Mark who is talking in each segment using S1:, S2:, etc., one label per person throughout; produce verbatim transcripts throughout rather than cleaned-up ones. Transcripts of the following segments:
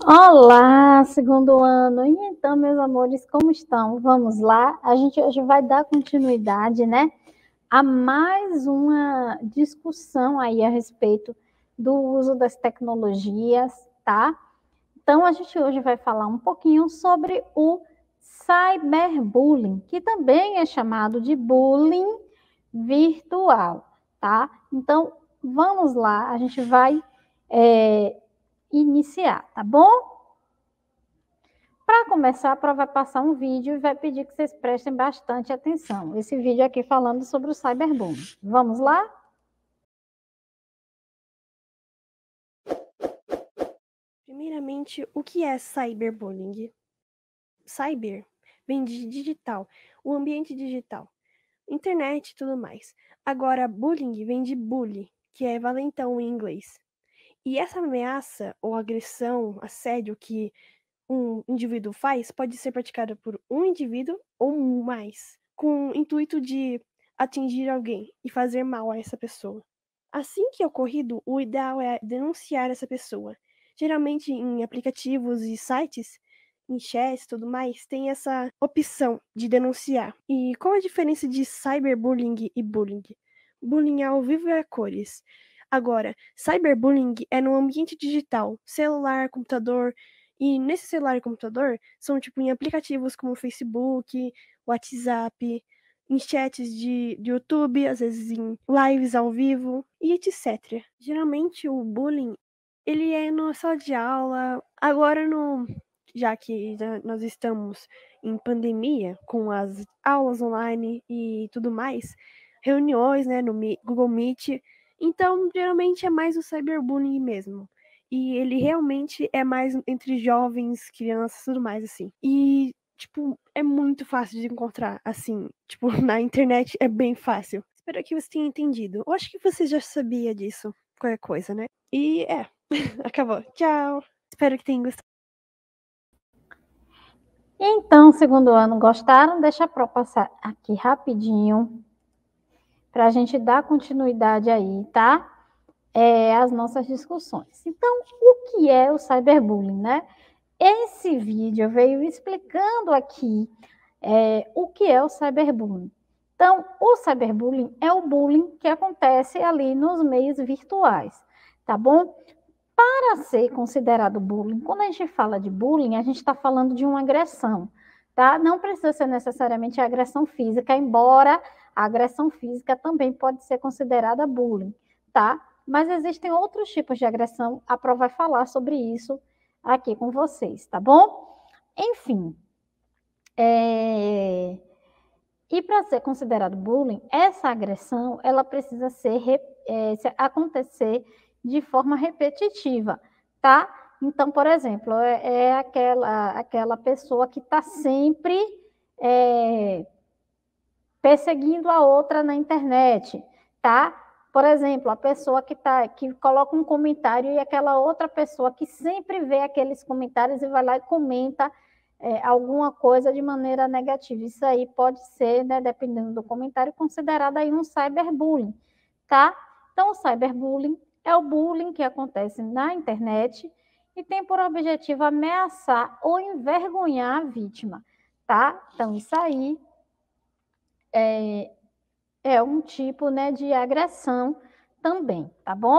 S1: Olá, segundo ano. E então, meus amores, como estão? Vamos lá. A gente hoje vai dar continuidade, né, a mais uma discussão aí a respeito do uso das tecnologias, tá? Então, a gente hoje vai falar um pouquinho sobre o cyberbullying, que também é chamado de bullying virtual, tá? Então, vamos lá, a gente vai é, iniciar, tá bom? Para começar, a prova vai passar um vídeo e vai pedir que vocês prestem bastante atenção. Esse vídeo aqui falando sobre o cyberbullying. Vamos lá?
S2: Primeiramente, o que é cyberbullying? Cyber vem de digital, o ambiente digital, internet e tudo mais. Agora, bullying vem de bully, que é valentão em inglês. E essa ameaça ou agressão, assédio que um indivíduo faz pode ser praticada por um indivíduo ou mais, com o intuito de atingir alguém e fazer mal a essa pessoa. Assim que ocorrido, o ideal é denunciar essa pessoa. Geralmente em aplicativos e sites, em chats e tudo mais, tem essa opção de denunciar. E qual a diferença de cyberbullying e bullying? Bullying é ao vivo e a cores. Agora, cyberbullying é no ambiente digital, celular, computador, e nesse celular e computador são tipo em aplicativos como Facebook, WhatsApp, em chats de, de YouTube, às vezes em lives ao vivo e etcétera. Geralmente o bullying, ele é na sala de aula, agora no já que já nós estamos em pandemia, com as aulas online e tudo mais, reuniões, né, no Google Meet, então geralmente é mais o cyberbullying mesmo. E ele realmente é mais entre jovens, crianças, tudo mais assim. E tipo, é muito fácil de encontrar, assim, tipo, na internet é bem fácil. Espero que você tenha entendido. Eu acho que você já sabia disso, qualquer coisa, né? E é, acabou. Tchau. Espero que tenha gostado.
S1: Então, segundo ano, gostaram? Deixa a prova passar aqui rapidinho para a gente dar continuidade aí, tá? É, as nossas discussões. Então, o que é o cyberbullying, né? Esse vídeo veio explicando aqui é, o que é o cyberbullying. Então, o cyberbullying é o bullying que acontece ali nos meios virtuais, tá bom? Para ser considerado bullying, quando a gente fala de bullying, a gente está falando de uma agressão, tá? Não precisa ser necessariamente agressão física, embora a agressão física também pode ser considerada bullying, tá? Mas existem outros tipos de agressão, a prova vai falar sobre isso aqui com vocês, tá bom? Enfim, é... e para ser considerado bullying, essa agressão ela precisa ser é, acontecer de forma repetitiva, tá? Então, por exemplo, é, é aquela, aquela pessoa que está sempre é, perseguindo a outra na internet, tá? Por exemplo, a pessoa que, tá, que coloca um comentário e aquela outra pessoa que sempre vê aqueles comentários e vai lá e comenta é, alguma coisa de maneira negativa. Isso aí pode ser, né, dependendo do comentário, considerado aí um cyberbullying, tá? Então, o cyberbullying é o bullying que acontece na internet e tem por objetivo ameaçar ou envergonhar a vítima, tá? Então, isso aí é, é um tipo, né, de agressão também, tá bom?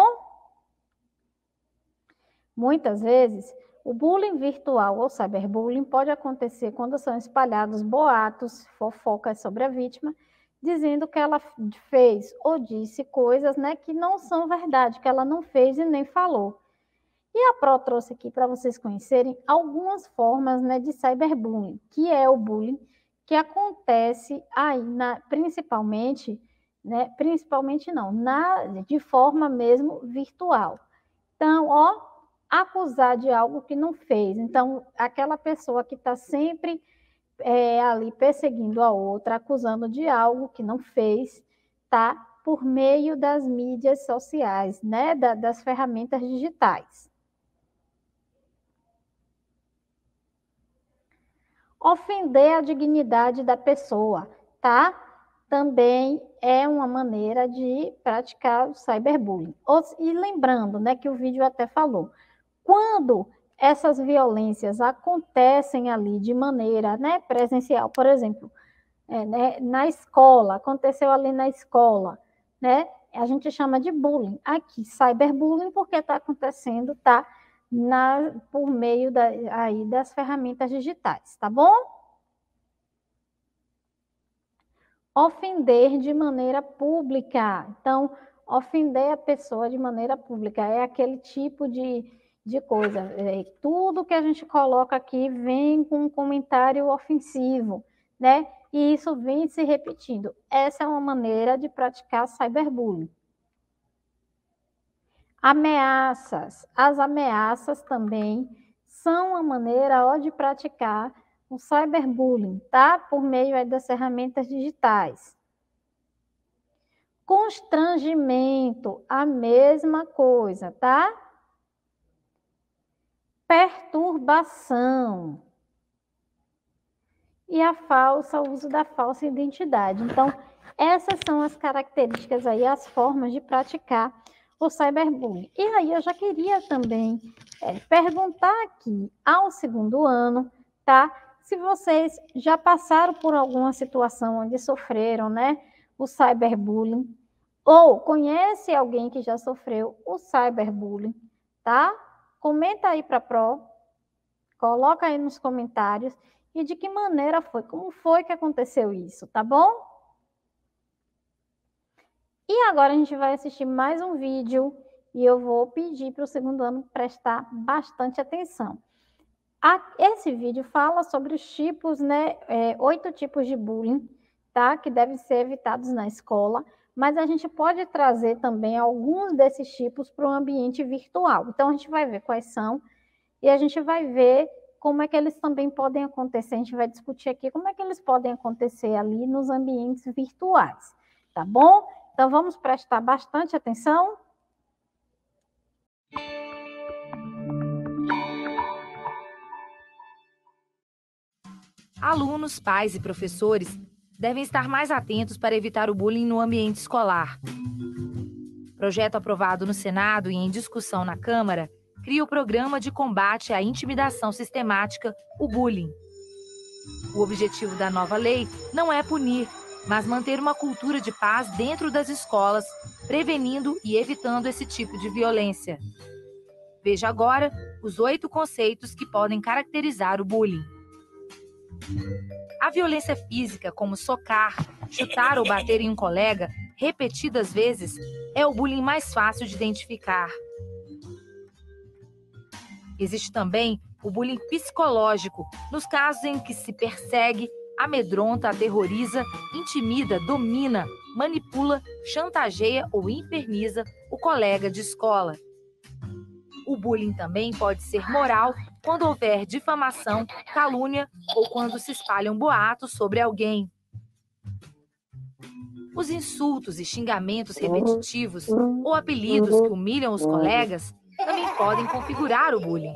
S1: Muitas vezes, o bullying virtual ou cyberbullying pode acontecer quando são espalhados boatos, fofocas sobre a vítima, dizendo que ela fez ou disse coisas, né, que não são verdade, que ela não fez e nem falou. E a Pro trouxe aqui para vocês conhecerem algumas formas, né, de cyberbullying, que é o bullying que acontece aí, na, principalmente, né, principalmente não, na, de forma mesmo virtual. Então, ó, acusar de algo que não fez. Então, aquela pessoa que está sempre é, ali perseguindo a outra, acusando de algo que não fez, tá? Por meio das mídias sociais, né? Da, das ferramentas digitais. Ofender a dignidade da pessoa, tá? Também é uma maneira de praticar o cyberbullying. E lembrando, né, que o vídeo até falou, quando essas violências acontecem ali de maneira, né, presencial, por exemplo, é, né, na escola, aconteceu ali na escola, né, a gente chama de bullying. Aqui, cyberbullying, porque está acontecendo, tá, na, por meio da, aí das ferramentas digitais, tá bom? Ofender de maneira pública. Então, ofender a pessoa de maneira pública é aquele tipo de, de coisa. É, tudo que a gente coloca aqui vem com um comentário ofensivo, né? E isso vem se repetindo. Essa é uma maneira de praticar cyberbullying. Ameaças. As ameaças também são uma maneira ó, de praticar o cyberbullying, tá? Por meio aí das ferramentas digitais. Constrangimento, a mesma coisa, tá? Perturbação. E a falsa, o uso da falsa identidade. Então, essas são as características aí, as formas de praticar o cyberbullying. E aí eu já queria também é, perguntar aqui ao segundo ano, tá? Se vocês já passaram por alguma situação onde sofreram, né, o cyberbullying, ou conhece alguém que já sofreu o cyberbullying, tá? Comenta aí para a Pro, coloca aí nos comentários e de que maneira foi, como foi que aconteceu isso, tá bom? E agora a gente vai assistir mais um vídeo e eu vou pedir para o segundo ano prestar bastante atenção. Esse vídeo fala sobre os tipos, né, é, oito tipos de bullying, tá? Que devem ser evitados na escola, mas a gente pode trazer também alguns desses tipos para o ambiente virtual. Então, a gente vai ver quais são e a gente vai ver como é que eles também podem acontecer. A gente vai discutir aqui como é que eles podem acontecer ali nos ambientes virtuais, tá bom? Então, vamos prestar bastante atenção.
S3: Alunos, pais e professores devem estar mais atentos para evitar o bullying no ambiente escolar. Projeto aprovado no Senado e em discussão na Câmara cria o Programa de Combate à Intimidação Sistemática, o bullying. O objetivo da nova lei não é punir, mas manter uma cultura de paz dentro das escolas, prevenindo e evitando esse tipo de violência. Veja agora os oito conceitos que podem caracterizar o bullying. A violência física, como socar, chutar ou bater em um colega repetidas vezes, é o bullying mais fácil de identificar. Existe também o bullying psicológico, nos casos em que se persegue, amedronta, aterroriza, intimida, domina, manipula, chantageia ou inferniza o colega de escola. O bullying também pode ser moral quando houver difamação, calúnia ou quando se espalham boatos sobre alguém. Os insultos e xingamentos repetitivos ou apelidos que humilham os colegas também podem configurar o bullying.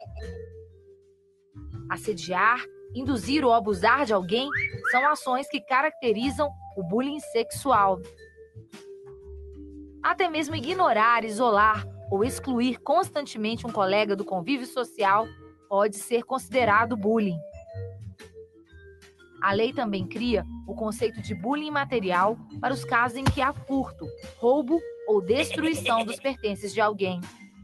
S3: Assediar, induzir ou abusar de alguém são ações que caracterizam o bullying sexual. Até mesmo ignorar, isolar ou excluir constantemente um colega do convívio social pode ser considerado bullying. A lei também cria o conceito de bullying material para os casos em que há furto, roubo ou destruição dos pertences de alguém.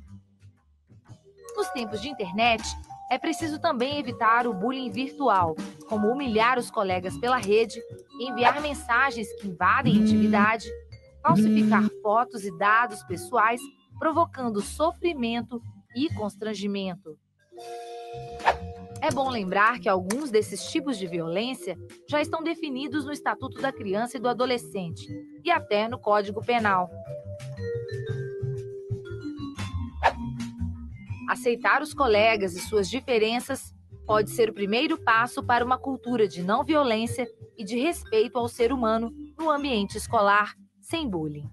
S3: Nos tempos de internet, é preciso também evitar o bullying virtual, como humilhar os colegas pela rede, enviar mensagens que invadem a intimidade, falsificar fotos e dados pessoais, provocando sofrimento e constrangimento. É bom lembrar que alguns desses tipos de violência já estão definidos no Estatuto da Criança e do Adolescente e até no Código Penal. Aceitar os colegas e suas diferenças pode ser o primeiro passo para uma cultura de não violência e de respeito ao ser humano no ambiente escolar, sem bullying.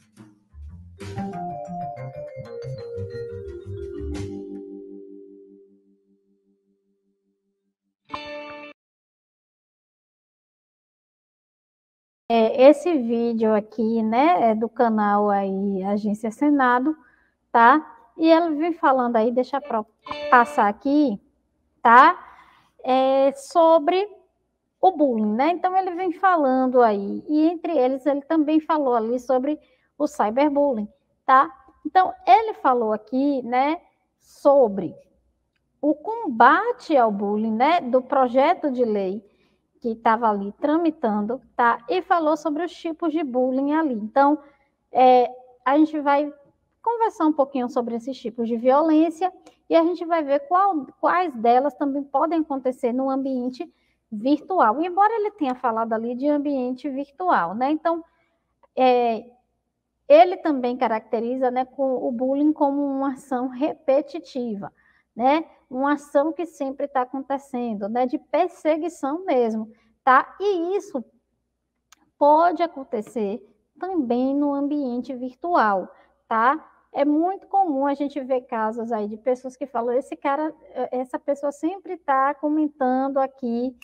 S1: É, esse vídeo aqui, né, é do canal aí Agência Senado, tá? E ele vem falando aí, deixa eu passar aqui, tá? É, sobre o bullying, né? Então, ele vem falando aí, e entre eles, ele também falou ali sobre o cyberbullying, tá? Então, ele falou aqui, né, sobre o combate ao bullying, né, do projeto de lei que estava ali tramitando, tá? E falou sobre os tipos de bullying ali. Então, é, a gente vai conversar um pouquinho sobre esses tipos de violência e a gente vai ver qual, quais delas também podem acontecer no ambiente virtual. Embora ele tenha falado ali de ambiente virtual, né? Então, é, ele também caracteriza, né, com o bullying como uma ação repetitiva, né? Uma ação que sempre está acontecendo, né? De perseguição mesmo, tá? E isso pode acontecer também no ambiente virtual, tá? É muito comum a gente ver casos aí de pessoas que falam, esse cara, essa pessoa sempre está comentando aqui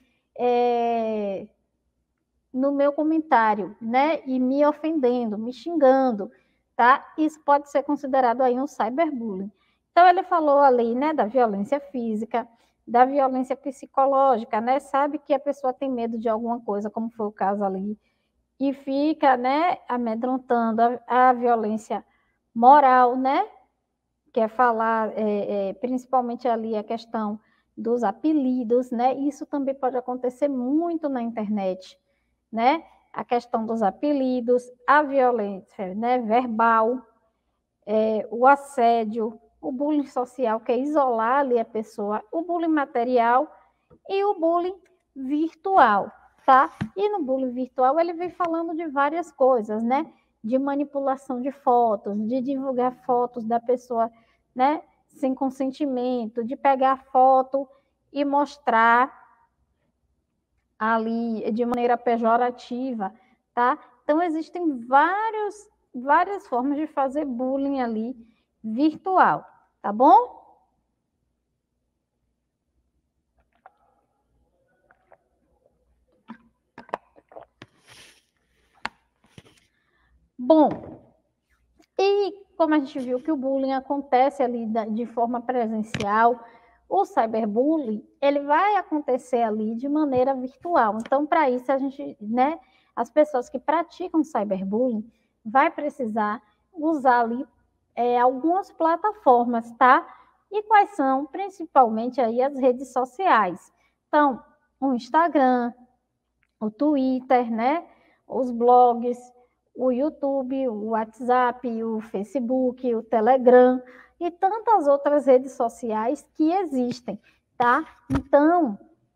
S1: é, no meu comentário, né? E me ofendendo, me xingando, tá? Isso pode ser considerado aí um cyberbullying. Então, ele falou ali, né, da violência física, da violência psicológica, né? Sabe que a pessoa tem medo de alguma coisa, como foi o caso ali, e fica, né, amedrontando a, a violência moral, né? Que é falar, é, é, principalmente ali a questão dos apelidos, né? Isso também pode acontecer muito na internet, né? A questão dos apelidos, a violência, né, verbal, é, o assédio, o bullying social, que é isolar ali a pessoa, o bullying material e o bullying virtual, tá? E no bullying virtual ele vem falando de várias coisas, né? De manipulação de fotos, de divulgar fotos da pessoa, né? Sem consentimento, de pegar foto e mostrar ali de maneira pejorativa, tá? Então, existem vários, várias formas de fazer bullying ali virtual, tá bom? Bom, e como a gente viu que o bullying acontece ali de forma presencial, o cyberbullying, ele vai acontecer ali de maneira virtual. Então, para isso, a gente, né, as pessoas que praticam cyberbullying vai precisar usar ali é, algumas plataformas, tá? E quais são? Principalmente aí as redes sociais. Então, o Instagram, o Twitter, né? Os blogs, o YouTube, o WhatsApp, o Facebook, o Telegram e tantas outras redes sociais que existem, tá? Então,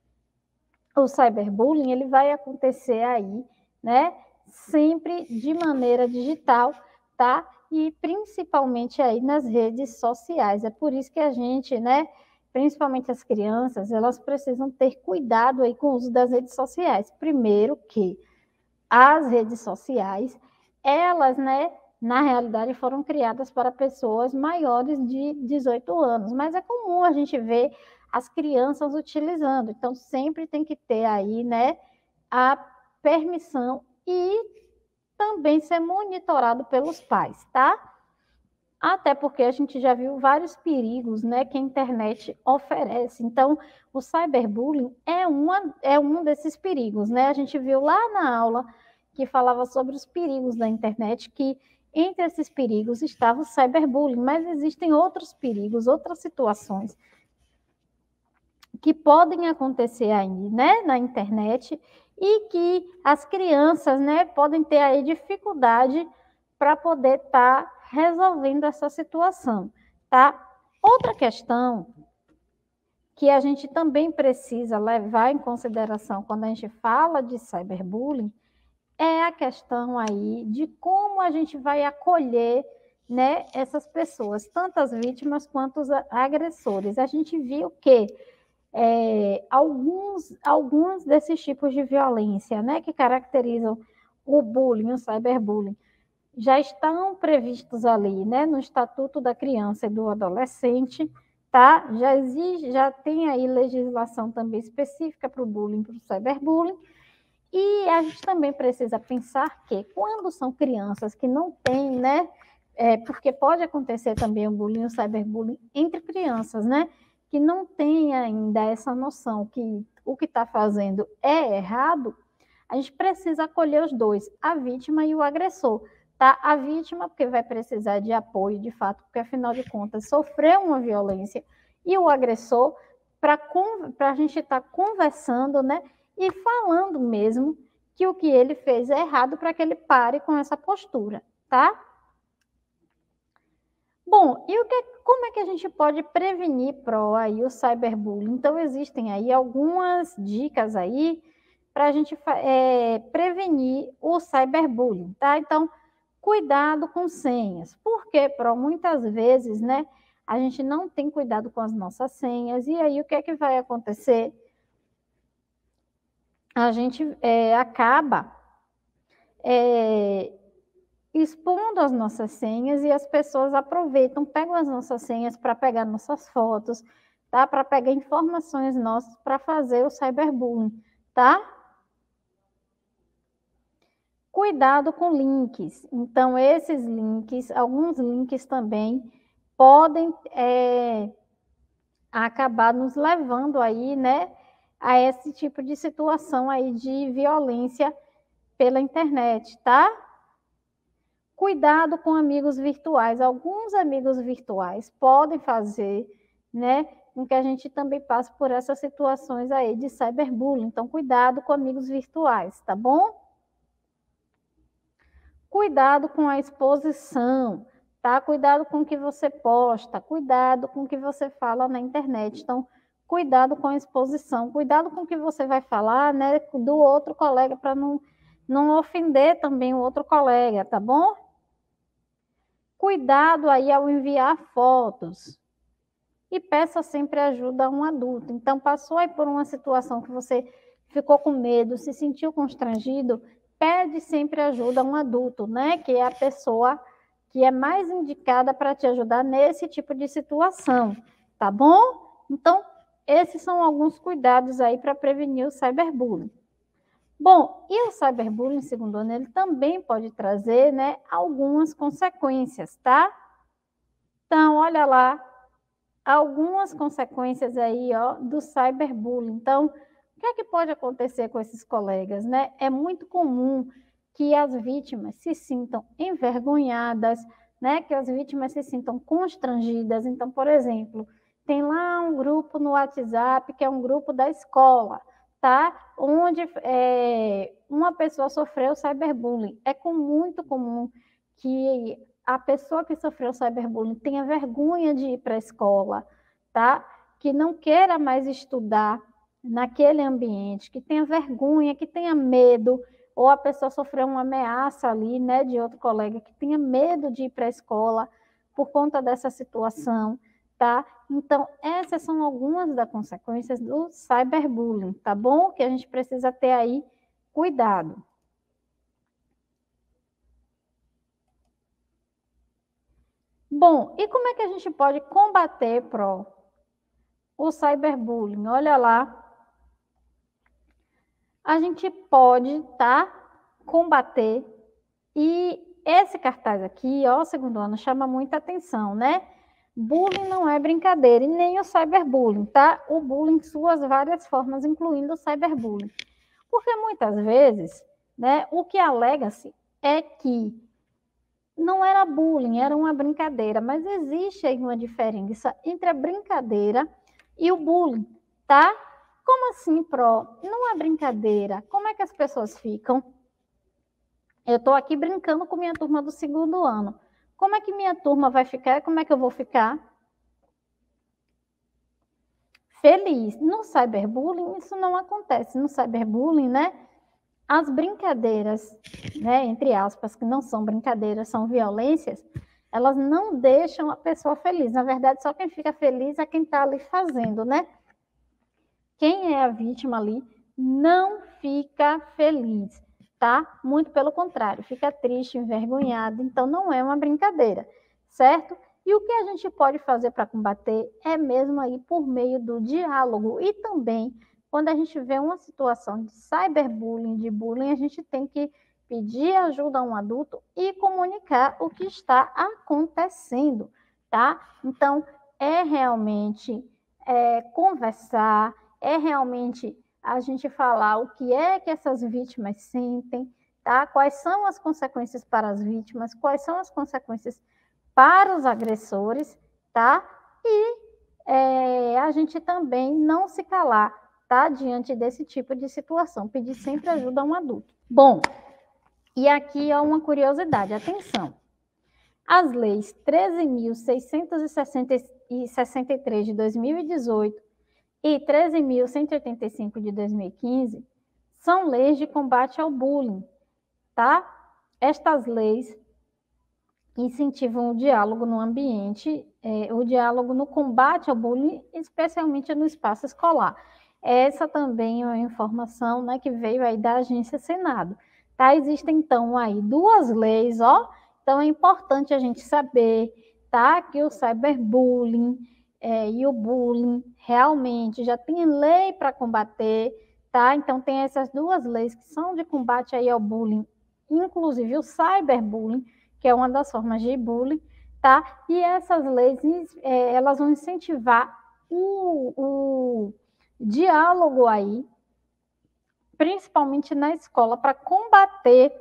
S1: o cyberbullying, ele vai acontecer aí, né? Sempre de maneira digital, tá? E principalmente aí nas redes sociais. É por isso que a gente, né? Principalmente as crianças, elas precisam ter cuidado aí com o uso das redes sociais. Primeiro que as redes sociais, elas, né, na realidade, foram criadas para pessoas maiores de dezoito anos, mas é comum a gente ver as crianças utilizando, então sempre tem que ter aí, né, a permissão e também ser monitorado pelos pais, tá? Até porque a gente já viu vários perigos, né, que a internet oferece. Então, o cyberbullying é, uma, é um desses perigos, né? A gente viu lá na aula que falava sobre os perigos da internet, que entre esses perigos estava o cyberbullying, mas existem outros perigos, outras situações que podem acontecer aí, né, na internet e que as crianças, né, podem ter aí dificuldade para poder estar tá resolvendo essa situação, tá? Outra questão que a gente também precisa levar em consideração quando a gente fala de cyberbullying é a questão aí de como a gente vai acolher, né, essas pessoas, tanto as vítimas quanto os agressores. A gente viu que é, alguns, alguns desses tipos de violência, né, que caracterizam o bullying, o cyberbullying, já estão previstos ali, né, no Estatuto da Criança e do Adolescente, tá? Já existe, já tem aí legislação também específica para o bullying, para o cyberbullying, e a gente também precisa pensar que quando são crianças que não têm, né, é, porque pode acontecer também o bullying, o cyberbullying entre crianças, né? Que não tem ainda essa noção que o que está fazendo é errado. A gente precisa acolher os dois, a vítima e o agressor, tá? A vítima, porque vai precisar de apoio, de fato, porque afinal de contas sofreu uma violência, e o agressor, para a gente estar tá conversando, né? E falando mesmo que o que ele fez é errado para que ele pare com essa postura, tá? Bom, e o que, como é que a gente pode prevenir pro aí o cyberbullying? Então, existem aí algumas dicas aí para a gente é, prevenir o cyberbullying, tá? Então, cuidado com senhas. Porque, pro, muitas vezes, né, a gente não tem cuidado com as nossas senhas, e aí o que é que vai acontecer? A gente é, acaba é, expondo as nossas senhas, e as pessoas aproveitam, pegam as nossas senhas para pegar nossas fotos, tá? Para pegar informações nossas para fazer o cyberbullying, tá? Cuidado com links. Então, esses links, alguns links também podem é, acabar nos levando aí, né, a esse tipo de situação aí de violência pela internet, tá? Cuidado com amigos virtuais. Alguns amigos virtuais podem fazer, né, com que a gente também passe por essas situações aí de cyberbullying. Então, cuidado com amigos virtuais, tá bom? Cuidado com a exposição, tá? Cuidado com o que você posta, cuidado com o que você fala na internet. Então, cuidado com a exposição, cuidado com o que você vai falar, né, do outro colega, para não, não ofender também o outro colega, tá bom? Cuidado aí ao enviar fotos. E peça sempre ajuda a um adulto. Então, passou aí por uma situação que você ficou com medo, se sentiu constrangido, pede sempre ajuda a um adulto, né? Que é a pessoa que é mais indicada para te ajudar nesse tipo de situação, tá bom? Então, esses são alguns cuidados aí para prevenir o cyberbullying. Bom, e o cyberbullying, segundo ano, ele também pode trazer, né, algumas consequências, tá? Então, olha lá, algumas consequências aí, ó, do cyberbullying. Então, o que é que pode acontecer com esses colegas, né? É muito comum que as vítimas se sintam envergonhadas, né? Que as vítimas se sintam constrangidas. Então, por exemplo, tem lá um grupo no WhatsApp, que é um grupo da escola, tá? Onde é, uma pessoa sofreu cyberbullying. É com, muito comum que a pessoa que sofreu cyberbullying tenha vergonha de ir para a escola, tá? Que não queira mais estudar naquele ambiente, que tenha vergonha, que tenha medo, ou a pessoa sofreu uma ameaça ali, né, de outro colega, que tenha medo de ir para a escola por conta dessa situação, tá? Então, essas são algumas das consequências do cyberbullying, tá bom? Que a gente precisa ter aí cuidado. Bom, e como é que a gente pode combater, Pro, o cyberbullying? Olha lá, a gente pode, tá, combater, e esse cartaz aqui, ó, segundo ano, chama muita atenção, né? Bullying não é brincadeira, e nem o cyberbullying, tá? O bullying em suas várias formas, incluindo o cyberbullying. Porque muitas vezes, né, o que alega-se é que não era bullying, era uma brincadeira, mas existe aí uma diferença entre a brincadeira e o bullying, tá? Como assim, Pro? Não é brincadeira. Como é que as pessoas ficam? Eu estou aqui brincando com minha turma do segundo ano. Como é que minha turma vai ficar? Como é que eu vou ficar? Feliz. No cyberbullying, isso não acontece. No cyberbullying, né? As brincadeiras, né, entre aspas, que não são brincadeiras, são violências, elas não deixam a pessoa feliz. Na verdade, só quem fica feliz é quem está ali fazendo, né? Quem é a vítima ali não fica feliz, tá? Muito pelo contrário, fica triste, envergonhado. Então, não é uma brincadeira, certo? E o que a gente pode fazer para combater é mesmo aí por meio do diálogo. E também, quando a gente vê uma situação de cyberbullying, de bullying, a gente tem que pedir ajuda a um adulto e comunicar o que está acontecendo, tá? Então, é realmente é, conversar, é realmente a gente falar o que é que essas vítimas sentem, tá? Quais são as consequências para as vítimas, quais são as consequências para os agressores, tá? E é, a gente também não se calar, tá? Diante desse tipo de situação, pedir sempre ajuda a um adulto. Bom, e aqui é uma curiosidade, atenção. As leis treze mil seiscentos e sessenta e três de dois mil e dezoito e treze mil cento e oitenta e cinco de dois mil e quinze são leis de combate ao bullying, tá? Estas leis incentivam o diálogo no ambiente, é, o diálogo no combate ao bullying, especialmente no espaço escolar. Essa também é uma informação, né, que veio aí da Agência Senado. Tá? Existem, então, aí duas leis, ó. Então, é importante a gente saber, tá, que o cyberbullying é, e o bullying realmente já tem lei para combater, tá? Então, tem essas duas leis que são de combate aí ao bullying, inclusive o cyberbullying, que é uma das formas de bullying, tá? E essas leis, é, elas vão incentivar o, o diálogo aí, principalmente na escola, para combater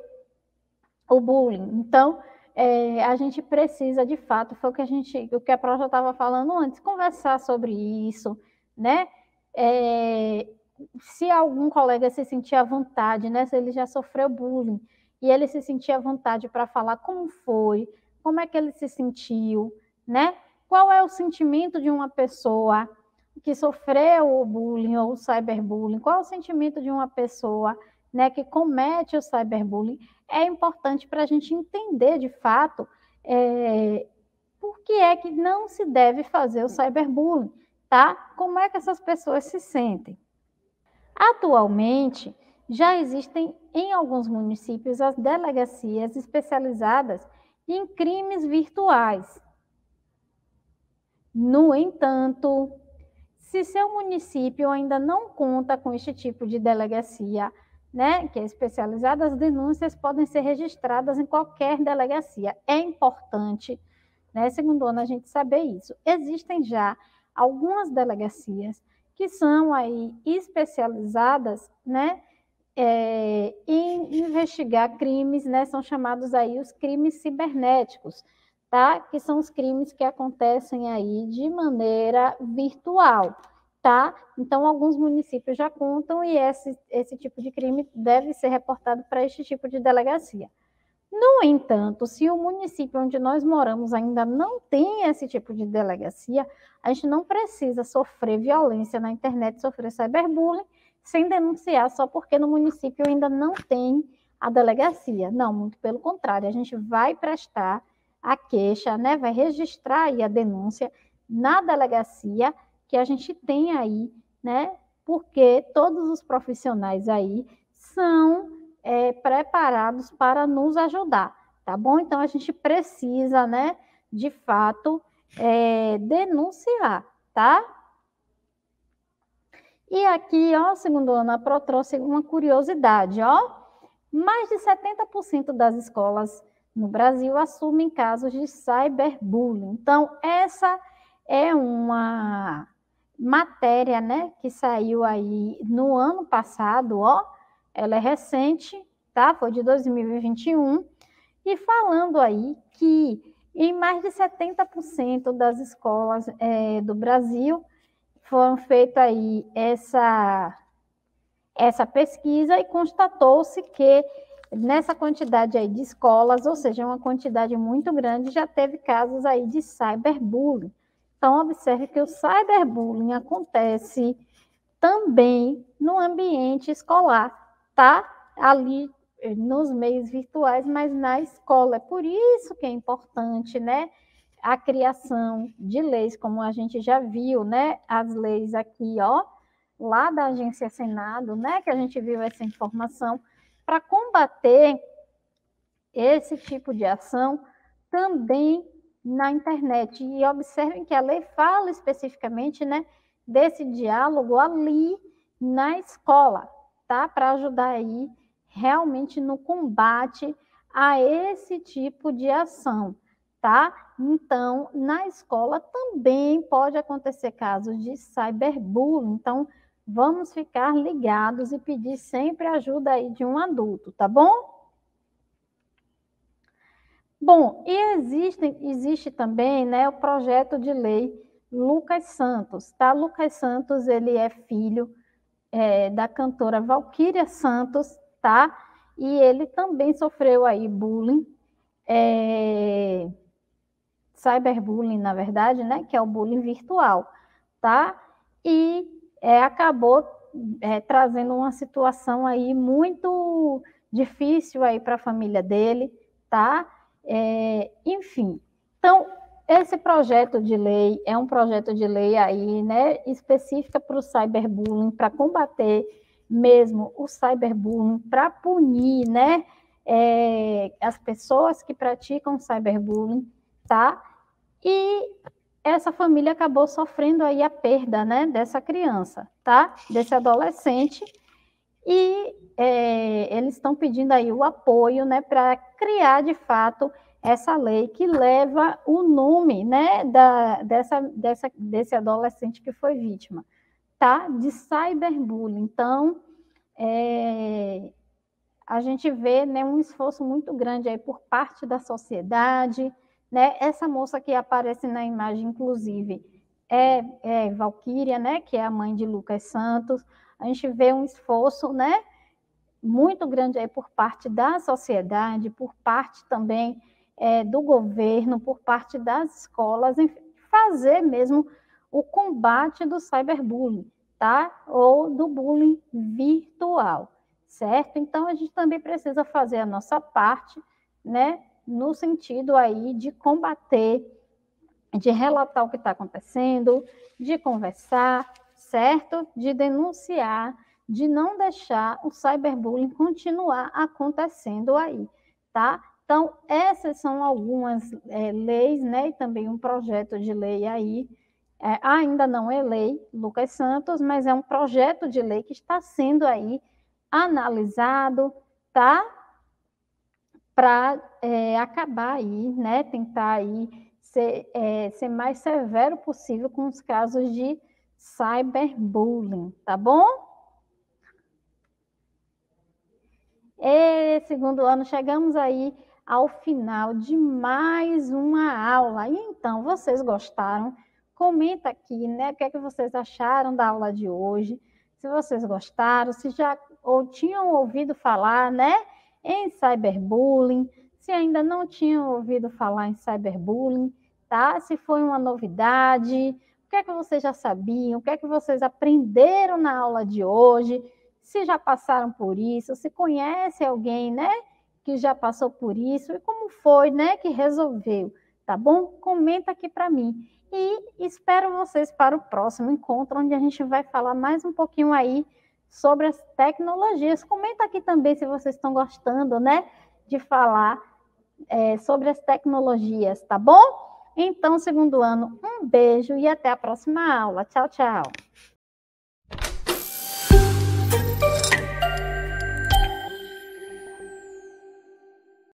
S1: o bullying. Então, é, a gente precisa, de fato, foi o que a gente, o que a Pro já estava falando antes, conversar sobre isso, né? É, se algum colega se sentir à vontade, né? Se ele já sofreu bullying, e ele se sentir à vontade para falar como foi, como é que ele se sentiu, né? Qual é o sentimento de uma pessoa que sofreu o bullying ou o cyberbullying? Qual é o sentimento de uma pessoa, né, que comete o cyberbullying? É importante para a gente entender, de fato, é, por que é que não se deve fazer o cyberbullying, tá? Como é que essas pessoas se sentem? Atualmente, já existem em alguns municípios as delegacias especializadas em crimes virtuais. No entanto, se seu município ainda não conta com este tipo de delegacia, né, que é especializada, as denúncias podem ser registradas em qualquer delegacia. É importante, né, segundo ano, a gente saber isso. Existem já algumas delegacias que são aí especializadas, né, é, em investigar crimes, né, são chamados aí os crimes cibernéticos, tá? Que são os crimes que acontecem aí de maneira virtual, tá? Então, alguns municípios já contam e esse, esse tipo de crime deve ser reportado para este tipo de delegacia. No entanto, se o município onde nós moramos ainda não tem esse tipo de delegacia, a gente não precisa sofrer violência na internet, sofrer cyberbullying, sem denunciar só porque no município ainda não tem a delegacia. Não, muito pelo contrário, a gente vai prestar a queixa, né, vai registrar aí a denúncia na delegacia que a gente tem aí, né, porque todos os profissionais aí são É, preparados para nos ajudar, tá bom? Então, a gente precisa, né, de fato, é, denunciar, tá? E aqui, ó, segundo a Ana Pro, trouxe uma curiosidade, ó. Mais de setenta por cento das escolas no Brasil assumem casos de cyberbullying. Então, essa é uma matéria, né, que saiu aí no ano passado, ó. Ela é recente, tá? Foi de dois mil e vinte e um. E falando aí que em mais de setenta por cento das escolas é, do Brasil foram feitas aí essa, essa pesquisa e constatou-se que nessa quantidade aí de escolas, ou seja, uma quantidade muito grande, já teve casos aí de cyberbullying. Então, observe que o cyberbullying acontece também no ambiente escolar, tá? Ali nos meios virtuais, mas na escola. É por isso que é importante, né, a criação de leis, como a gente já viu, né, as leis aqui, ó, lá da Agência Senado, né, que a gente viu essa informação, para combater esse tipo de ação também na internet. E observem que a lei fala especificamente, né, desse diálogo ali na escola, tá? Para ajudar aí realmente no combate a esse tipo de ação, tá? Então, na escola também pode acontecer casos de cyberbullying, então vamos ficar ligados e pedir sempre ajuda aí de um adulto, tá bom? Bom, e existe, existe também, né, o projeto de lei Lucas Santos, tá? Lucas Santos, ele é filho é, da cantora Valquíria Santos, tá? E ele também sofreu aí bullying, é, cyberbullying, na verdade, né? Que é o bullying virtual, tá? E é, acabou é, trazendo uma situação aí muito difícil aí para a família dele, tá? É, enfim, então esse projeto de lei é um projeto de lei aí, né, específica para o cyberbullying, para combater mesmo o cyberbullying, para punir, né, é, as pessoas que praticam cyberbullying, tá? E essa família acabou sofrendo aí a perda, né, dessa criança, tá? Desse adolescente. E é, eles estão pedindo aí o apoio, né, para criar de fato essa lei que leva o nome, né, da, dessa, dessa, desse adolescente que foi vítima, tá? De cyberbullying. Então, é, a gente vê, né, um esforço muito grande aí por parte da sociedade, né? Essa moça que aparece na imagem, inclusive, é, é Valquíria, né, que é a mãe de Lucas Santos. A gente vê um esforço, né, muito grande aí por parte da sociedade, por parte também é, do governo, por parte das escolas, em fazer mesmo o combate do cyberbullying, tá? Ou do bullying virtual, certo? Então, a gente também precisa fazer a nossa parte, né? No sentido aí de combater, de relatar o que está acontecendo, de conversar, certo? De denunciar, de não deixar o cyberbullying continuar acontecendo aí, tá? Então, essas são algumas é, leis, né? E também um projeto de lei aí, é, ainda não é lei, Lucas Santos, mas é um projeto de lei que está sendo aí analisado, tá? Para é, acabar aí, né? Tentar aí ser, é, ser mais severo possível com os casos de cyberbullying, tá bom? E, segundo ano, chegamos aí ao final de mais uma aula. E então, vocês gostaram? Comenta aqui, né? O que é que vocês acharam da aula de hoje? Se vocês gostaram, se já ou tinham ouvido falar, né, em cyberbullying, se ainda não tinham ouvido falar em cyberbullying, tá? Se foi uma novidade, o que é que vocês já sabiam? O que é que vocês aprenderam na aula de hoje? Se já passaram por isso, se conhece alguém, né, que já passou por isso e como foi, né, que resolveu, tá bom? Comenta aqui para mim. E espero vocês para o próximo encontro, onde a gente vai falar mais um pouquinho aí sobre as tecnologias. Comenta aqui também se vocês estão gostando, né, de falar é, sobre as tecnologias, tá bom? Então, segundo ano, um beijo e até a próxima aula. Tchau, tchau.